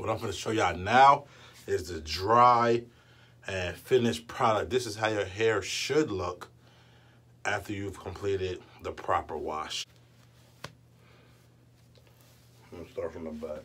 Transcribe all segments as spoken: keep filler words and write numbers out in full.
What I'm gonna show y'all now is the dry and finished product. This is how your hair should look after you've completed the proper wash. I'm gonna start from the back.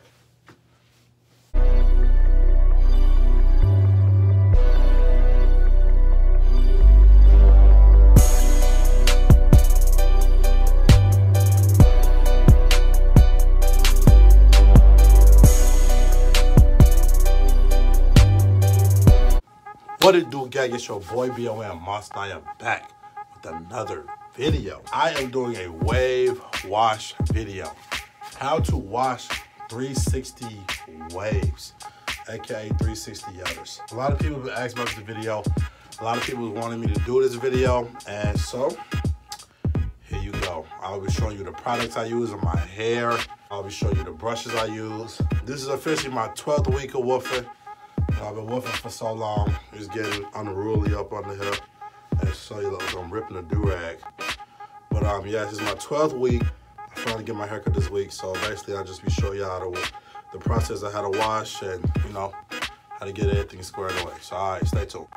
What it do, gang? It's your boy B O M Monster. I am back with another video. I am doing a wave wash video. How to wash three sixty waves, aka three sixty others. A lot of people have asked about this video. A lot of people wanted me to do this video, and so here you go. I'll be showing you the products I use on my hair. I'll be showing you the brushes I use. This is officially my twelfth week of woofing. I've been woofing for so long, it's getting unruly up on the hair. And so you look, I'm ripping a do-rag. But um, yeah, this is my twelfth week. I finally get my haircut this week, so basically I'll just be showing y'all the, the process of how to wash and, you know, how to get everything squared away. So all right, stay tuned.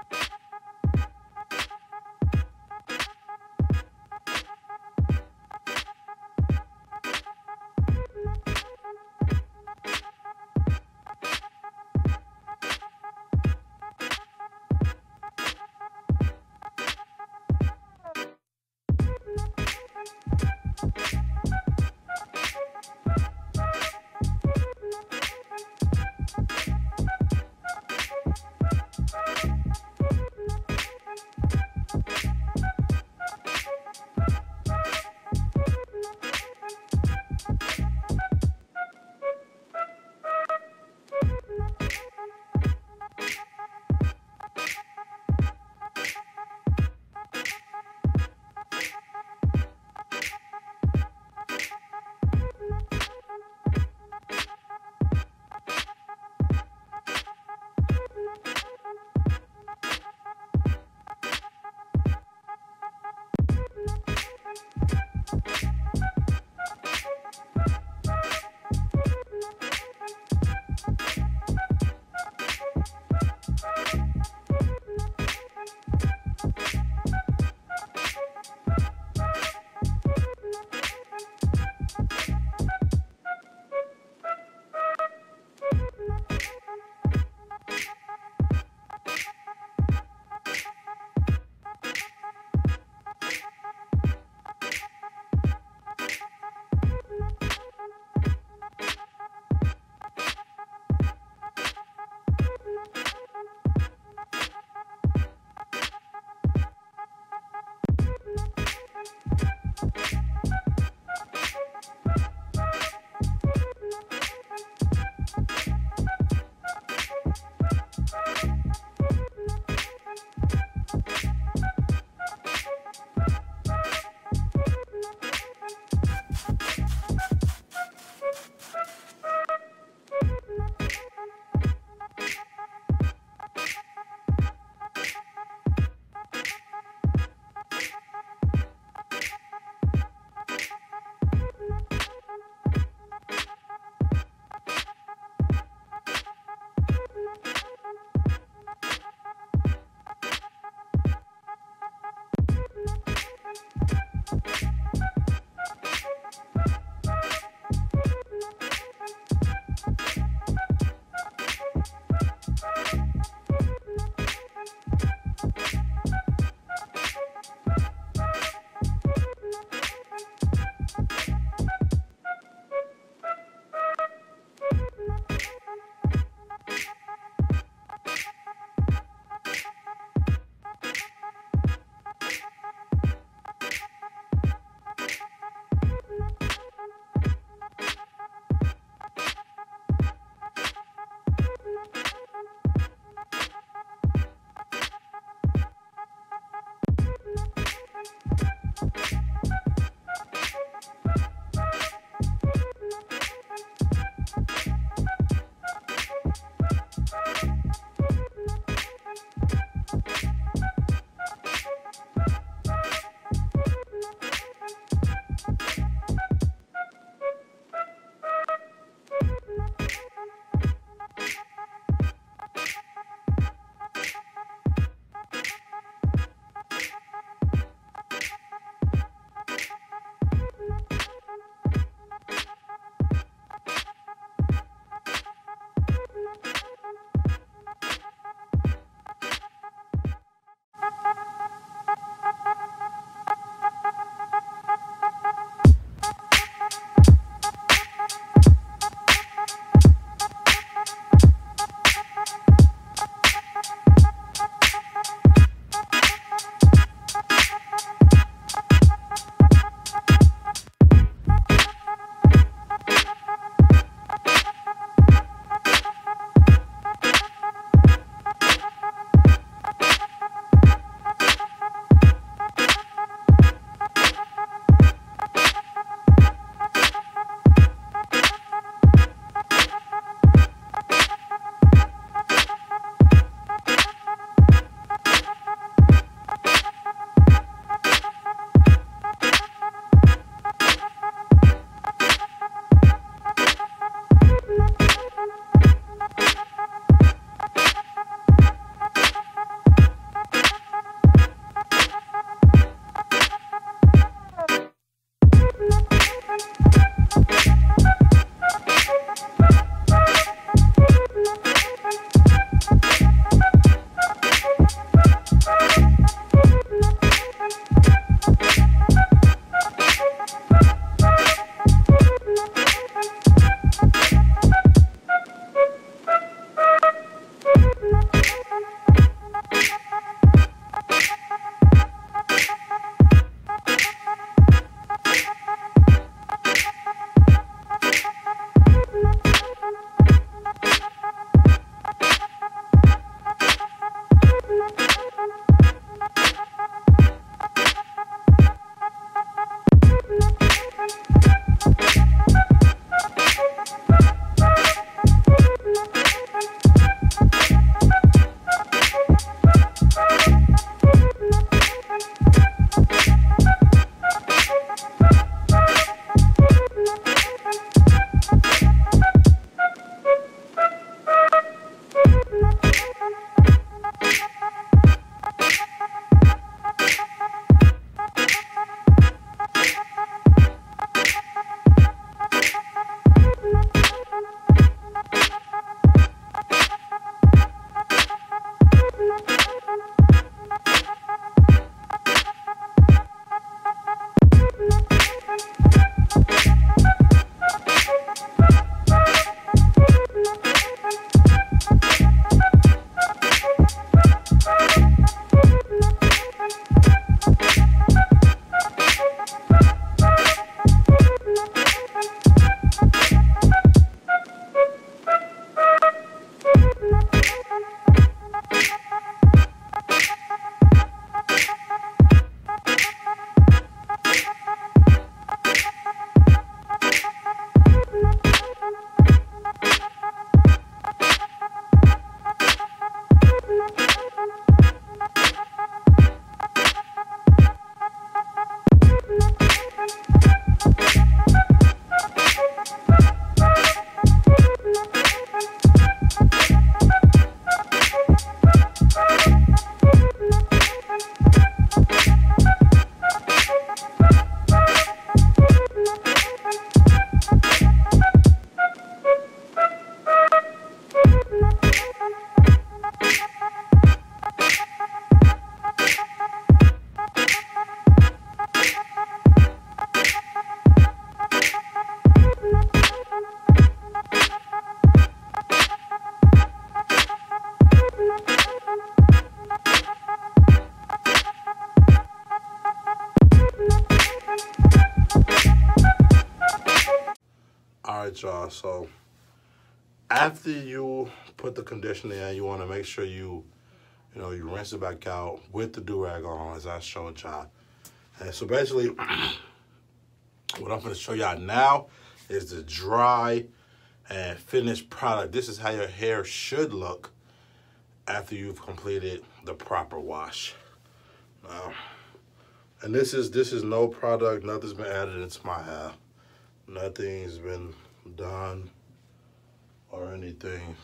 y'all. So after you put the conditioner in, you want to make sure you, you know, you rinse it back out with the do-rag on, as I showed y'all. And so basically, what I'm going to show y'all now is the dry and finished product. This is how your hair should look after you've completed the proper wash. Now, and this is this is no product, nothing's been added into my hair. Nothing's been done or anything.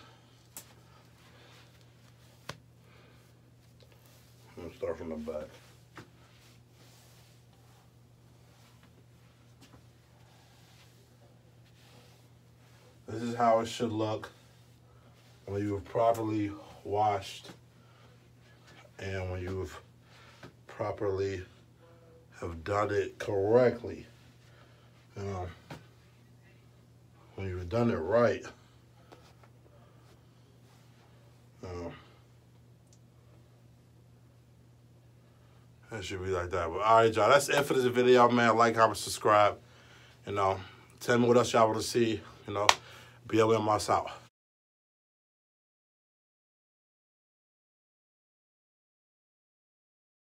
I'm gonna start from the back. This is how it should look when you've properly washed and when you've properly have done it correctly. You know, when you've done it right, you know, it should be like that. But all right, y'all, that's it for this video, man. Like, comment, subscribe. You know, tell me what else y'all want to see. You know, B L M us out.